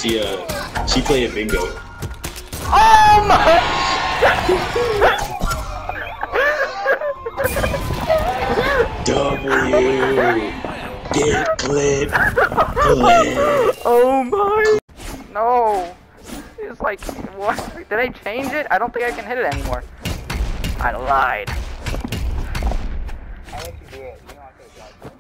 She played a bingo. Oh my! W. Get clipped. Clip. Oh my! No! It's like, what? Did I change it? I don't think I can hit it anymore. I lied. I'll let you do it. You know I could have